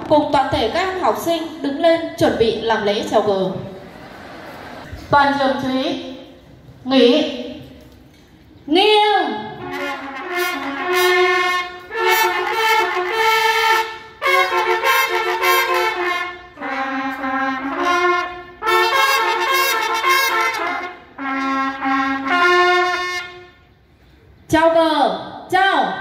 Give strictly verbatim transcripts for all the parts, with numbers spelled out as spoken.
cùng toàn thể các em học sinh đứng lên chuẩn bị làm lễ chào cờ. Toàn trường chú ý, nghỉ, nghiêng. Chào cờ, chào.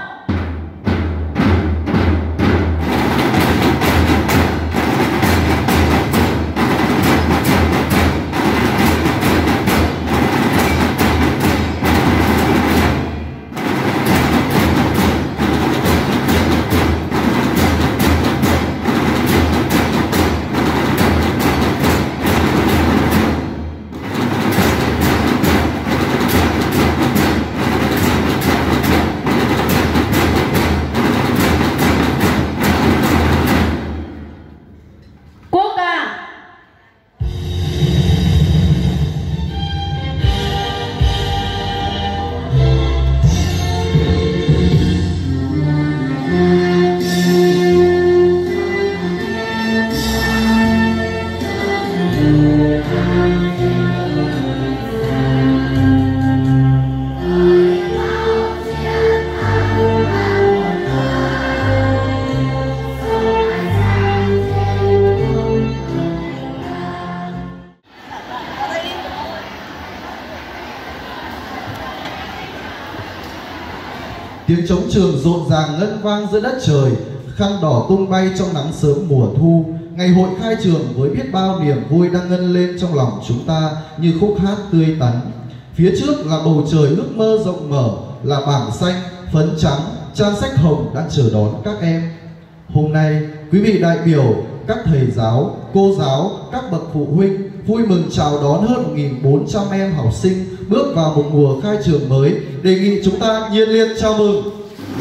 Tiếng trống trường rộn ràng ngân vang giữa đất trời, khăn đỏ tung bay trong nắng sớm mùa thu. Ngày hội khai trường với biết bao niềm vui đang ngân lên trong lòng chúng ta như khúc hát tươi tắn. Phía trước là bầu trời ước mơ rộng mở, là bảng xanh, phấn trắng, trang sách hồng đang chờ đón các em. Hôm nay, quý vị đại biểu, các thầy giáo, cô giáo, các bậc phụ huynh vui mừng chào đón hơn một nghìn bốn trăm em học sinh bước vào một mùa khai trường mới. Đề nghị chúng ta nhiệt liệt chào mừng.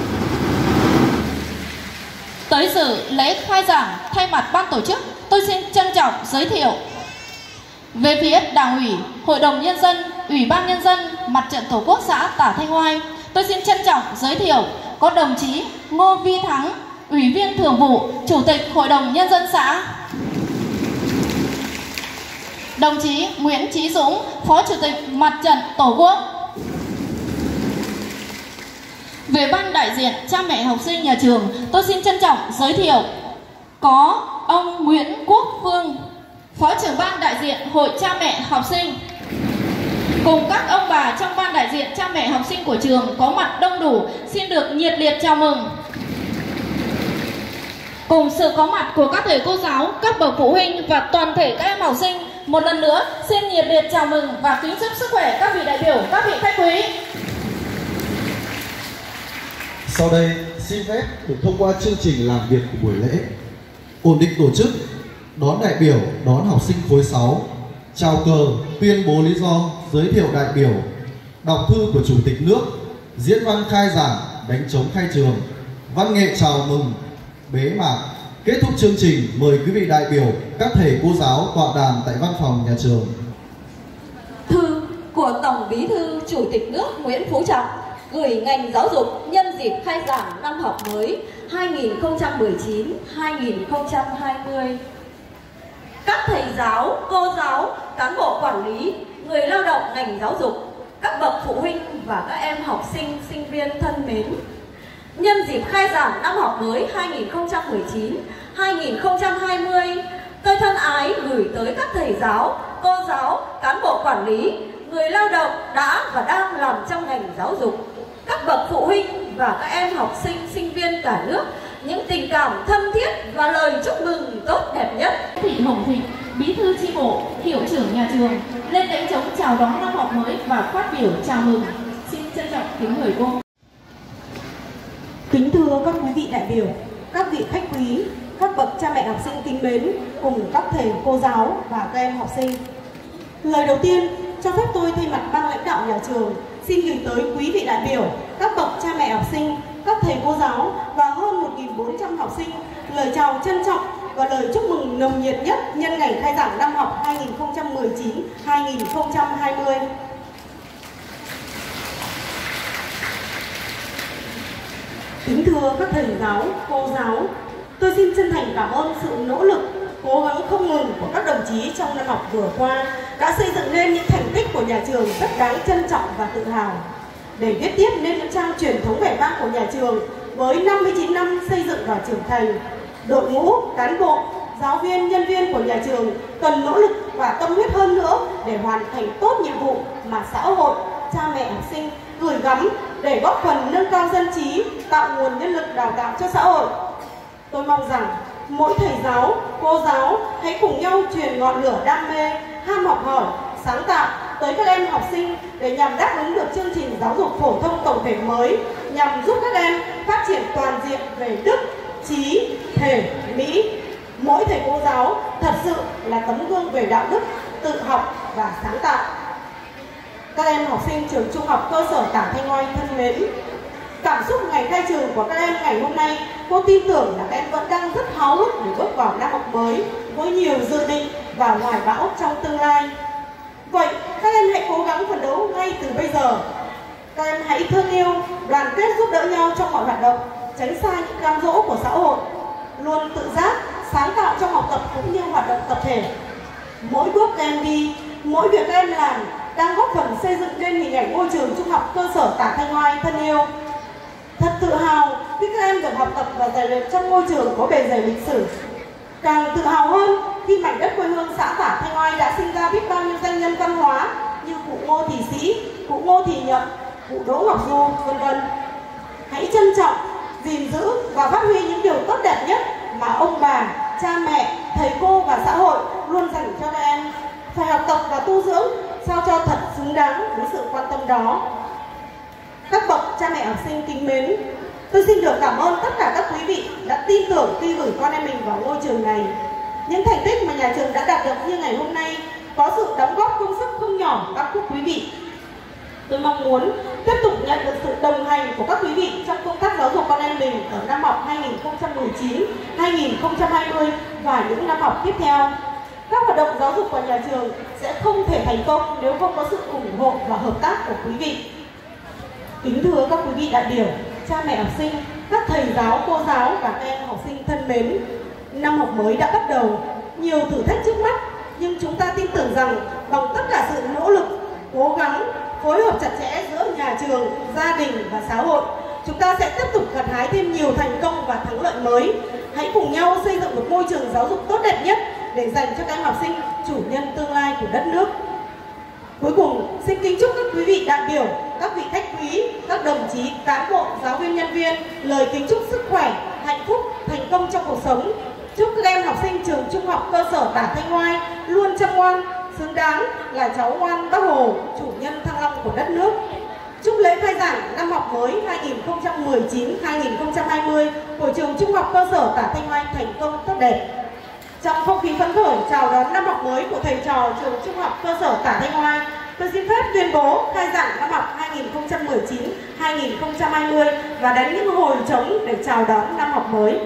Tới dự lễ khai giảng, thay mặt ban tổ chức, tôi xin trân trọng giới thiệu về phía Đảng ủy, Hội đồng Nhân dân, Ủy ban Nhân dân, Mặt trận Tổ quốc xã Tả Thanh Oai, tôi xin trân trọng giới thiệu có đồng chí Ngô Vi Thắng, Ủy viên Thường vụ, Chủ tịch Hội đồng Nhân dân xã, đồng chí Nguyễn Chí Dũng, Phó Chủ tịch Mặt trận Tổ quốc. Về ban đại diện cha mẹ học sinh nhà trường, tôi xin trân trọng giới thiệu có ông Nguyễn Quốc Phương, Phó trưởng ban đại diện Hội cha mẹ học sinh, cùng các ông bà trong ban đại diện cha mẹ học sinh của trường có mặt đông đủ, xin được nhiệt liệt chào mừng. Cùng sự có mặt của các thầy cô giáo, các bậc phụ huynh và toàn thể các em học sinh, một lần nữa xin nhiệt liệt chào mừng và kính chúc sức khỏe các vị đại biểu, các vị khách quý. Sau đây, xin phép được thông qua chương trình làm việc của buổi lễ. Ổn định tổ chức, đón đại biểu, đón học sinh khối sáu, chào cờ, tuyên bố lý do, giới thiệu đại biểu, đọc thư của Chủ tịch nước, diễn văn khai giảng, đánh trống khai trường, văn nghệ chào mừng, bế mạc. Kết thúc chương trình, mời quý vị đại biểu, các thầy cô giáo tọa đàm tại văn phòng nhà trường. Thư của Tổng Bí thư Chủ tịch nước Nguyễn Phú Trọng gửi ngành giáo dục nhân dịp khai giảng năm học mới hai nghìn không trăm mười chín hai nghìn không trăm hai mươi. Các thầy giáo, cô giáo, cán bộ quản lý, người lao động ngành giáo dục, các bậc phụ huynh và các em học sinh, sinh viên thân mến. Nhân dịp khai giảng năm học mới hai nghìn không trăm mười chín hai nghìn không trăm hai mươi, tôi thân ái gửi tới các thầy giáo, cô giáo, cán bộ quản lý, người lao động đã và đang làm trong ngành giáo dục, các bậc phụ huynh và các em học sinh, sinh viên cả nước những tình cảm thân thiết và lời chúc mừng tốt đẹp nhất. Thị Hồng Thịnh, Bí thư chi bộ, hiệu trưởng nhà trường lên đánh trống chào đón năm học mới và phát biểu chào mừng. Xin trân trọng kính mời cô. Kính thưa các quý vị đại biểu, các vị khách quý, các bậc cha mẹ học sinh kính mến, cùng các thầy cô giáo và các em học sinh. Lời đầu tiên, cho phép tôi thay mặt ban lãnh đạo nhà trường xin gửi tới quý vị đại biểu, các bậc cha mẹ học sinh, các thầy cô giáo và hơn một nghìn bốn trăm học sinh lời chào trân trọng và lời chúc mừng nồng nhiệt nhất nhân ngày khai giảng năm học hai nghìn không trăm mười chín hai nghìn không trăm hai mươi. Kính thưa các thầy giáo, cô giáo, Tôi xin chân thành cảm ơn sự nỗ lực, cố gắng không ngừng của các đồng chí trong năm học vừa qua đã xây dựng nên những thành tích của nhà trường rất đáng trân trọng và tự hào. Để viết tiếp nên những trang truyền thống vẻ vang của nhà trường với năm mươi chín năm xây dựng và trưởng thành, đội ngũ cán bộ, giáo viên, nhân viên của nhà trường cần nỗ lực và tâm huyết hơn nữa để hoàn thành tốt nhiệm vụ mà xã hội, cha mẹ học sinh gửi gắm để góp phần nâng cao dân trí, tạo nguồn nhân lực đào tạo cho xã hội. Tôi mong rằng mỗi thầy giáo, cô giáo hãy cùng nhau truyền ngọn lửa đam mê, ham học hỏi, sáng tạo tới các em học sinh để nhằm đáp ứng được chương trình giáo dục phổ thông tổng thể mới, nhằm giúp các em phát triển toàn diện về đức, trí, thể, mỹ. Mỗi thầy cô giáo thật sự là tấm gương về đạo đức, tự học và sáng tạo. Các em học sinh trường trung học cơ sở Tả Thanh Oai thân mến, cảm xúc ngày khai trường của các em ngày hôm nay, cô tin tưởng là các em vẫn đang rất háo hức để bước vào năm học mới với nhiều dự định và hoài bão trong tương lai. Vậy các em hãy cố gắng phấn đấu ngay từ bây giờ. Các em hãy thương yêu, đoàn kết giúp đỡ nhau trong mọi hoạt động, tránh xa những cám dỗ của xã hội, luôn tự giác, sáng tạo trong học tập cũng như hoạt động tập thể. Mỗi bước các em đi, mỗi việc các em làm đang góp phần xây dựng nên hình ảnh ngôi trường trung học cơ sở Tả Thanh Oai thân yêu. Thật tự hào khi các em được học tập và rèn luyện trong ngôi trường có bề dày lịch sử. Càng tự hào hơn khi mảnh đất quê hương xã Tả Thanh Oai đã sinh ra biết bao nhiêu danh nhân văn hóa như cụ Ngô Thị Sĩ, cụ Ngô Thị Nhậm, cụ Đỗ Ngọc Du, vân vân. Hãy trân trọng, gìn giữ và phát huy những điều tốt đẹp nhất mà ông bà, cha mẹ, thầy cô và xã hội luôn dành cho các em. Phải học tập và tu dưỡng sao cho thật xứng đáng với sự quan tâm đó. Các bậc cha mẹ học sinh kính mến, tôi xin được cảm ơn tất cả các quý vị đã tin tưởng khi gửi con em mình vào ngôi trường này. Những thành tích mà nhà trường đã đạt được như ngày hôm nay có sự đóng góp công sức không nhỏ của các quý vị. Tôi mong muốn tiếp tục nhận được sự đồng hành của các quý vị trong công tác giáo dục con em mình ở năm học hai nghìn không trăm mười chín hai nghìn không trăm hai mươi và những năm học tiếp theo. Các hoạt động giáo dục của nhà trường sẽ không thể thành công nếu không có sự ủng hộ và hợp tác của quý vị. Kính thưa các quý vị đại biểu, cha mẹ học sinh, các thầy giáo, cô giáo và các em học sinh thân mến, năm học mới đã bắt đầu, nhiều thử thách trước mắt, nhưng chúng ta tin tưởng rằng bằng tất cả sự nỗ lực, cố gắng, phối hợp chặt chẽ giữa nhà trường, gia đình và xã hội, chúng ta sẽ tiếp tục gặt hái thêm nhiều thành công và thắng lợi mới. Hãy cùng nhau xây dựng một môi trường giáo dục tốt đẹp nhất để dành cho các em học sinh chủ nhân tương lai của đất nước. Cuối cùng, xin kính chúc các quý vị đại biểu, các vị khách quý, các đồng chí, cán bộ, giáo viên, nhân viên lời kính chúc sức khỏe, hạnh phúc, thành công trong cuộc sống. Chúc các em học sinh trường trung học cơ sở Tả Thanh Oai luôn chăm ngoan, xứng đáng là cháu ngoan Bác Hồ, chủ nhân thăng long của đất nước. Chúc lễ khai giảng năm học mới hai nghìn không trăm mười chín hai nghìn không trăm hai mươi của trường trung học cơ sở Tả Thanh Oai thành công tốt đẹp. Trong không khí phấn khởi chào đón năm học mới của thầy trò trường trung học cơ sở Tả Thanh Oai, tôi xin phép tuyên bố khai giảng năm học hai nghìn không trăm mười chín hai nghìn không trăm hai mươi và đánh những hồi trống để chào đón năm học mới.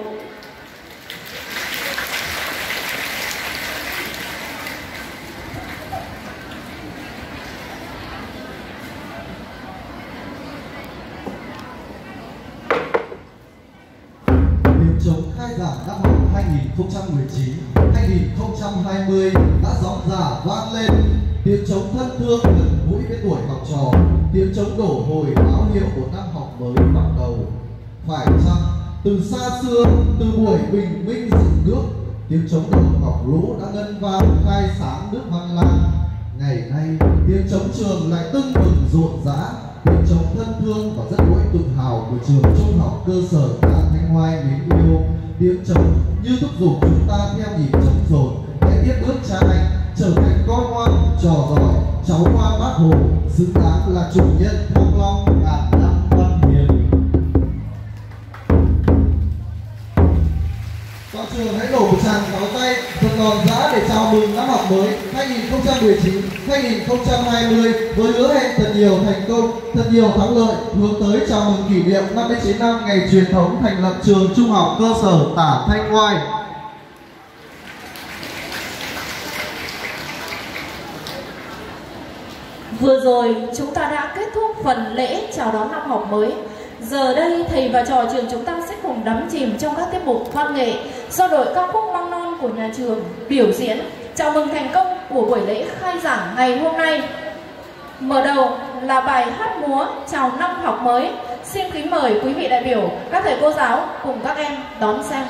Trống khai giảng năm học hai nghìn không trăm mười chín hai nghìn không trăm hai mươi đã rõng rả vang lên. Tiếng trống thân thương gần mũi với tuổi học trò, tiếng trống đổ hồi báo hiệu một năm học mới bắt đầu. Phải chăng từ xa xưa, từ buổi bình minh dựng nước, tiếng trống đầu ngọc lũ đã ngân vang khai sáng nước Văn Lang. Ngày nay tiếng trống trường lại tưng bừng rộn rã, tiếng trống thân thương và rất đỗi tự hào của trường trung học cơ sở Tả Thanh Oai mến yêu. Tiếng trống như thúc giục chúng ta theo nhịp trống rồn để tiếp bước cha anh trở thành con ngoan, trò giỏi, cháu ngoan Bác Hồ, xứng đáng là chủ nhân Thăng Long ngàn năm văn hiến. Toàn trường hãy đổ một tràng pháo tay thật giòn giã để chào mừng năm học mới hai nghìn không trăm mười chín hai nghìn không trăm hai mươi với hứa hẹn thật nhiều thành công, thật nhiều thắng lợi, hướng tới chào mừng kỷ niệm năm mươi chín năm ngày truyền thống thành lập trường trung học cơ sở Tả Thanh Oai. Vừa rồi chúng ta đã kết thúc phần lễ chào đón năm học mới. Giờ đây thầy và trò trường chúng ta sẽ cùng đắm chìm trong các tiết mục văn nghệ do đội ca khúc Măng Non của nhà trường biểu diễn chào mừng thành công của buổi lễ khai giảng ngày hôm nay. Mở đầu là bài hát múa chào năm học mới. Xin kính mời quý vị đại biểu, các thầy cô giáo cùng các em đón xem.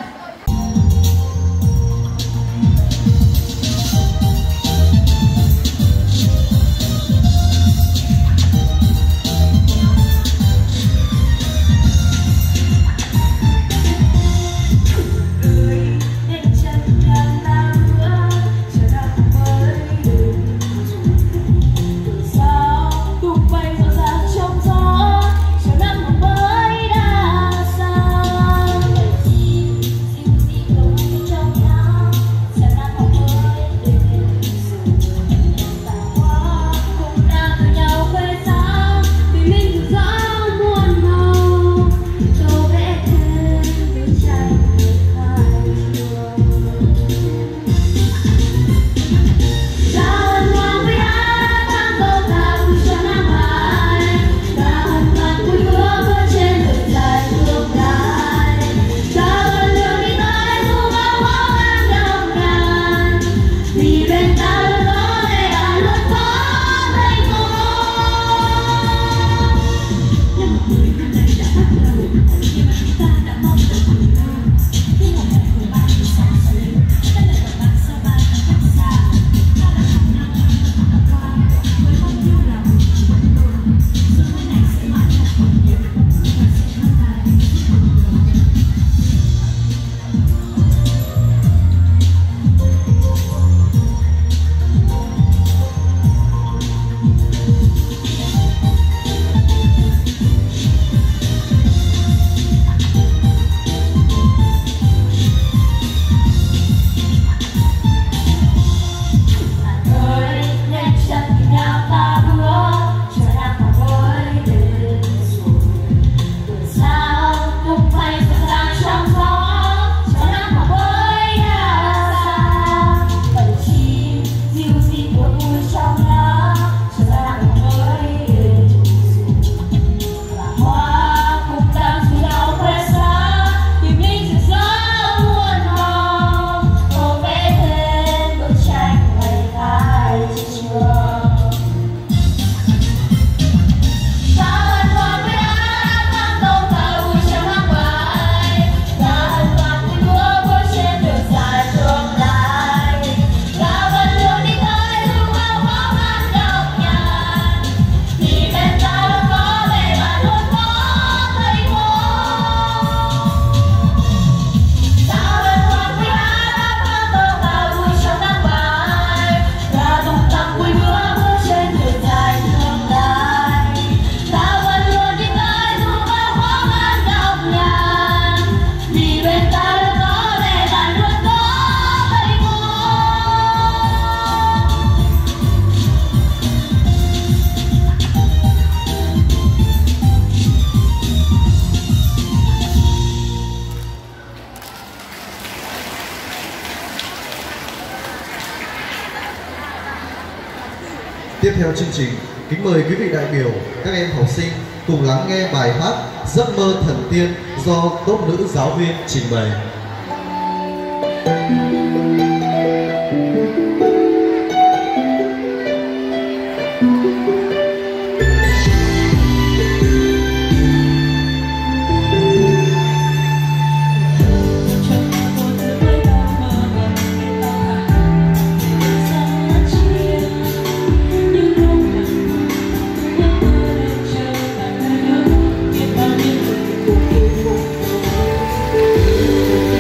Tiếp theo chương trình, kính mời quý vị đại biểu, các em học sinh cùng lắng nghe bài hát Giấc mơ thần tiên do tốp nữ giáo viên trình bày. Thank you.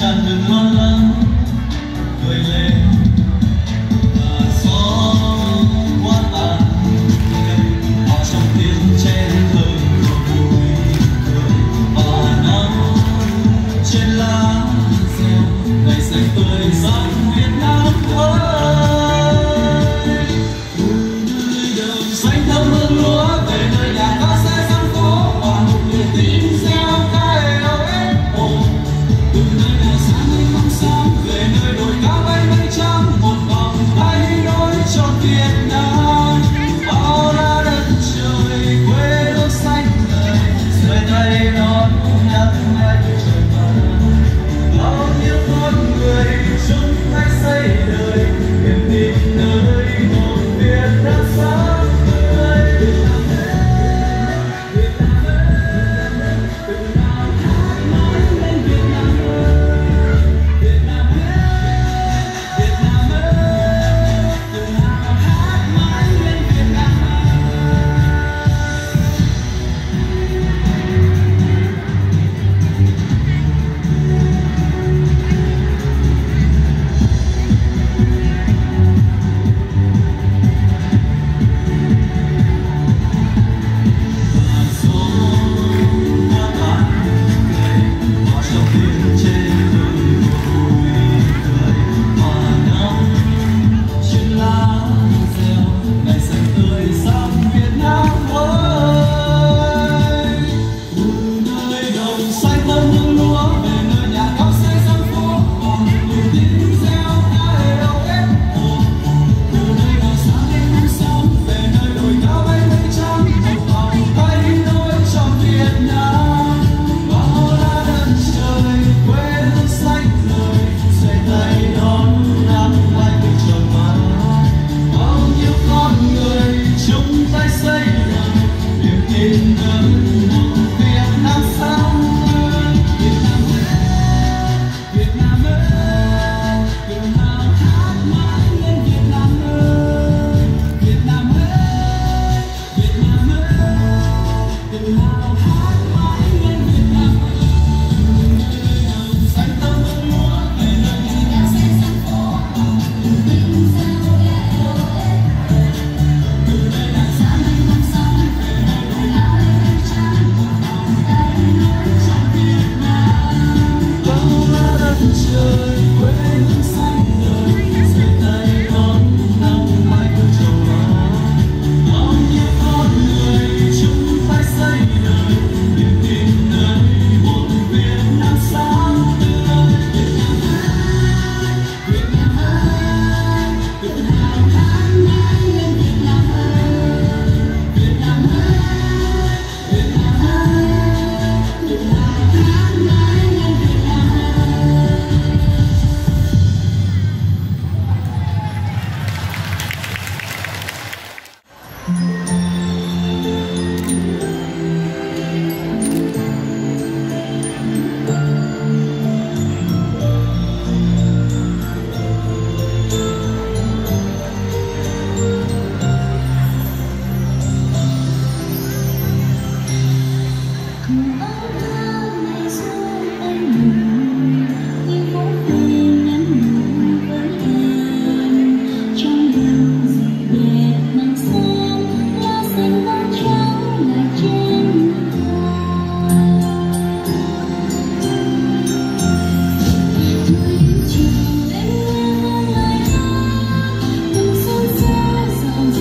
chẳng đừng lo lắng, cười lên và gió qua tàn hoa trong tiếng che thơm của vui cười và nắng trên lá rêu ngày xanh tươi dòng Việt Nam ơi. Từ nơi đồng xanh thơm hương lúa về nơi nhà có xe sang phố và một niềm tin gieo ca eo ép ồn. Từ nơi nào sáng mênh mông sáng về nơi đồi cao bay mây trắng một vòng tay nối cho Việt Nam. Bao la đất trời quê hương xanh ngời xuôi tay đón nhắc lại trời vàng. Bao nhiêu con người chung tay xây đời niềm tin nơi một Việt Nam sáng ngời. Việt Nam ơi, Việt Nam ơi, tự hào hát mãi lên Việt Nam ơi. Việt Nam ơi, Việt Nam ơi, tự hào hát mãi lên Việt Nam ơi.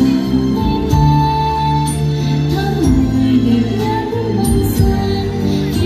Hãy subscribe cho kênh Ghiền Mì Gõ để không bỏ lỡ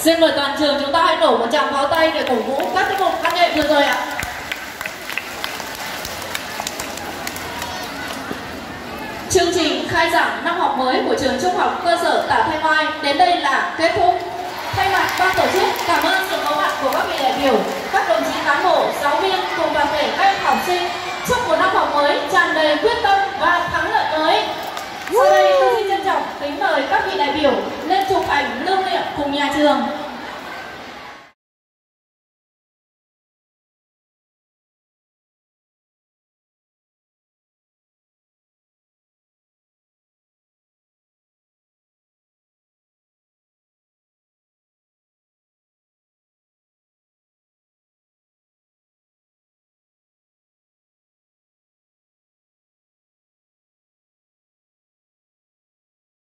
Xin mời toàn trường chúng ta hãy nổ một tràng pháo tay để cổ vũ các tiết mục văn nghệ vừa rồi ạ. Chương trình khai giảng năm học mới của trường Trung học cơ sở Tả Thanh Oai đến đây là kết thúc. Thay mặt ban tổ chức, cảm ơn sự có mặt của các vị đại biểu, các đồng chí cán bộ, giáo viên cùng toàn thể các em học sinh. Chúc một năm học mới tràn đầy quyết tâm và thắng lợi mới. Sau đây tôi xin trân trọng kính mời các vị đại biểu lên chụp ảnh lưu niệm cùng nhà trường.